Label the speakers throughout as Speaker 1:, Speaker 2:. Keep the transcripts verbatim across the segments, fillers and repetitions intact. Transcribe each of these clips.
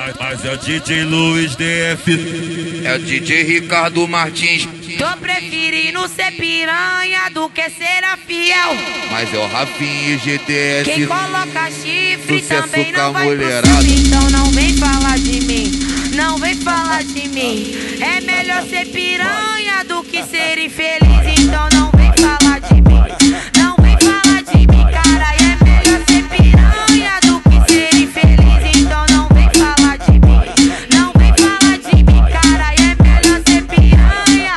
Speaker 1: Mas, mas é o D J Luiz D F,
Speaker 2: é o D J Ricardo Martins.
Speaker 3: Tô preferindo ser piranha do que ser a fiel.
Speaker 2: Mas é o Rafinha G T S.
Speaker 3: Quem coloca chifre
Speaker 2: Sucesso
Speaker 3: também não vai
Speaker 2: mulherada.
Speaker 3: pro sul. Então não vem falar de mim, não vem falar de mim. É melhor ser piranha do que ser infeliz. Então não vem falar de mim, não vem falar de mim, cara. É melhor ser piranha do que ser infeliz. Então não vem falar de mim, não vem falar de mim, cara. É melhor ser piranha.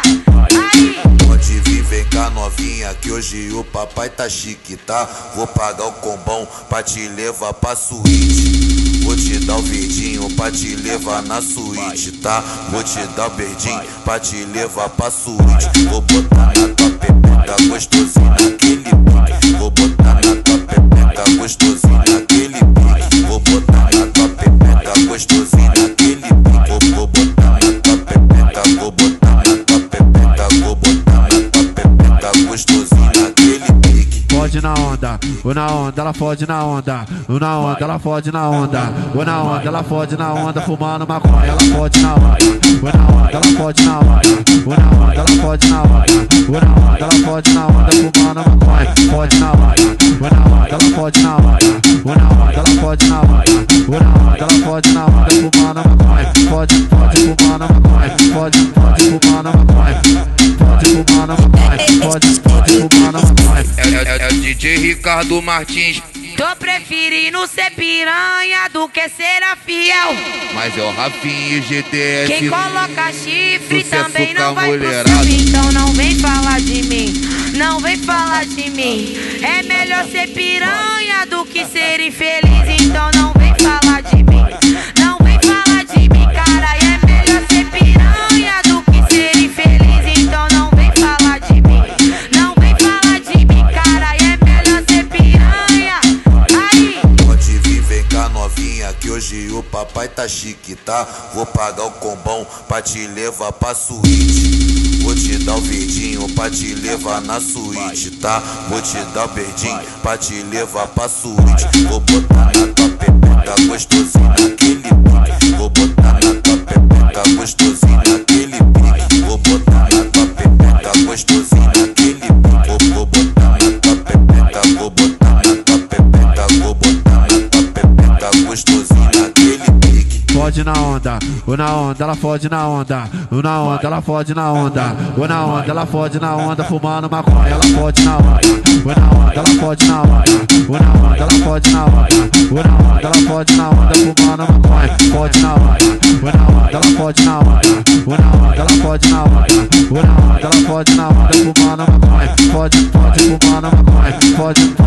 Speaker 3: Aí
Speaker 4: pode vir, vem cá novinha, que hoje o papai tá chique, tá? Vou pagar o combão pra te levar pra suíte. Vou te dar o verdinho pra te levar na suíte, tá? Vou te dar o verdinho pra te levar pra suíte. Vou botar na tua pepeca gostosinho naquele pique. Vou botar na tua pepeca gostosinho naquele pique. Vou botar na tua pepeca gostosinho naquele pique. Vou, vou botar na tua pepeca, vou botar na tua pepeca, vou botar na tua pepeca gostosinho naquele pique.
Speaker 5: Fode na onda, ou na onda, ela fode na onda, ou na onda, ela fode na onda, ou na onda, ela fode na onda, fumando maconha, ela fode na onda, ou na onda, ela fode na onda, ou na onda, ela fode na onda, ou na onda, ela fode na onda, fumando maconha, fode na onda, ou na onda, ela fode na onda, ou na onda, ela fode na onda, ou na onda, ela fode na onda, fumando maconha, fode, fode, fumando maconha, fode, fode, fumando maconha, fode, fumando maconha, fode, fode, fumando maconha.
Speaker 2: É, é, é o D J Ricardo Martins.
Speaker 3: tô preferindo ser piranha do que ser a fiel.
Speaker 2: Mas é o Rafinha G T S.
Speaker 3: Quem coloca chifre
Speaker 2: Sucesso
Speaker 3: também
Speaker 2: com
Speaker 3: não
Speaker 2: a
Speaker 3: vai pro
Speaker 2: mulherada.
Speaker 3: sul. Então não vem falar de mim, não vem falar de mim. É melhor ser piranha do que ser infeliz. Então não vem falar de mim, não vem falar de mim, cara. É melhor ser piranha do que ser infeliz. Então não vem falar de mim, não vem falar de mim, cara. É melhor ser piranha. Aí
Speaker 4: pode vir, vem cá novinha, que hoje o papai tá chique, tá? Vou pagar o combão pra te levar pra suíte. Vou te dar o verdinho pra te levar na suíte, tá? Vou te dar o verdinho pra te levar pra suíte. Vou botar na tua pepeca gostosinho naquele pique. Vou botar na tua pepeca gostosinho naquele pique. Vou botar na tua pepeca gostosinho naquele pique. Vou, vou botar na tua pepeca, vou botar na tua pepeca, vou botar na tua pepeca gostosinho naquele pique.
Speaker 5: Fode na onda, ou na onda, ela fode na onda, ou na onda, ela fode na onda, ou na onda, ela fode na onda, fumando maconha, ela fode na onda, ou na onda, ela fode na onda, ou na onda, ela fode na onda, ou na onda, ela fode na onda, fumando maconha, fode na onda, ou na onda, ela fode na onda, ou na onda, ela fode na onda, ou na onda, ela fode na onda, fumando maconha, fode, fode, fumando maconha, fode.